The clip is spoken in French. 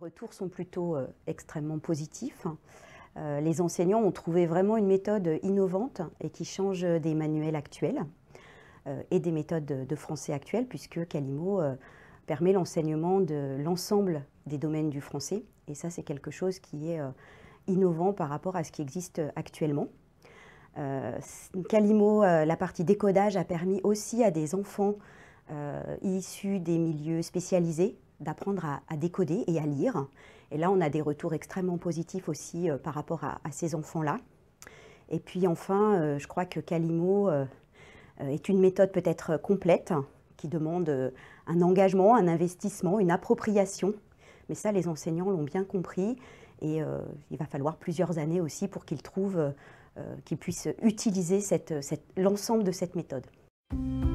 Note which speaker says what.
Speaker 1: retours sont plutôt extrêmement positifs. Les enseignants ont trouvé vraiment une méthode innovante et qui change des manuels actuels et des méthodes de français actuelles, puisque Calimo permet l'enseignement de l'ensemble des domaines du français. Et ça, c'est quelque chose qui est innovant par rapport à ce qui existe actuellement. Calimo, la partie décodage, a permis aussi à des enfants issus des milieux spécialisés d'apprendre à décoder et à lire. Et là, on a des retours extrêmement positifs aussi par rapport à ces enfants-là. Et puis enfin, je crois que Calimo est une méthode peut-être complète, qui demande un engagement, un investissement, une appropriation. Mais ça, les enseignants l'ont bien compris. Et il va falloir plusieurs années aussi pour qu'ils trouvent, qu'ils puissent utiliser l'ensemble de cette méthode.